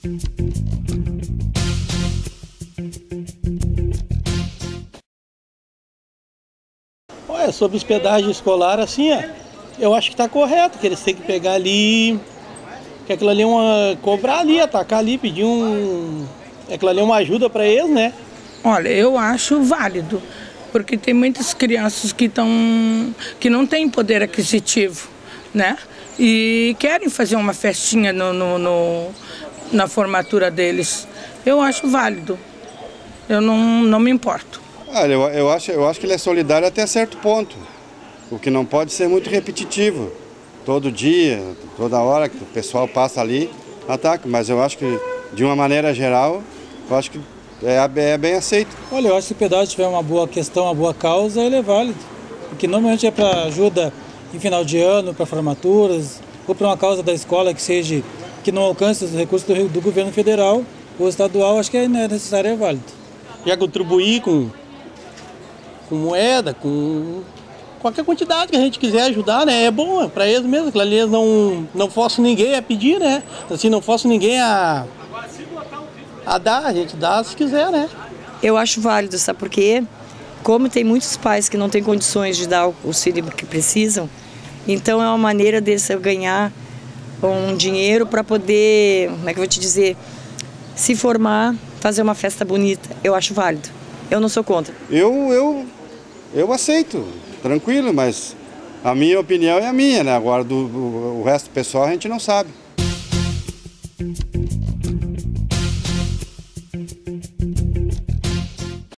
Olha, sobre hospedagem escolar, assim, ó, eu acho que está correto, que eles têm que pegar ali, que aquilo ali é cobrar ali, atacar ali, pedir aquilo ali é uma ajuda para eles, né? Olha, eu acho válido, porque tem muitas crianças que não têm poder aquisitivo, né? E querem fazer uma festinha na formatura deles. Eu acho válido, eu não me importo. Olha, eu acho que ele é solidário até certo ponto, o que não pode ser muito repetitivo. Todo dia, toda hora que o pessoal passa ali, ataca, mas eu acho que, de uma maneira geral, eu acho que é bem aceito. Olha, eu acho que se o pedágio tiver uma boa questão, uma boa causa, ele é válido. Porque normalmente é para ajuda em final de ano, para formaturas, ou para uma causa da escola que não alcance os recursos do governo federal ou estadual, acho que é necessário, é válido. Já contribuir com moeda, com qualquer quantidade que a gente quiser ajudar, né? É bom para eles mesmo, que ali eles não forçam ninguém a pedir, né? Assim, não forçam ninguém a dar, a gente dá se quiser, né? Eu acho válido, sabe por quê? Como tem muitos pais que não têm condições de dar o auxílio que precisam, então é uma maneira deles ganhar um dinheiro para poder, como é que eu vou te dizer, se formar, fazer uma festa bonita. Eu acho válido. Eu não sou contra. Eu aceito, tranquilo, mas a minha opinião é a minha, né? Agora, o resto do pessoal a gente não sabe.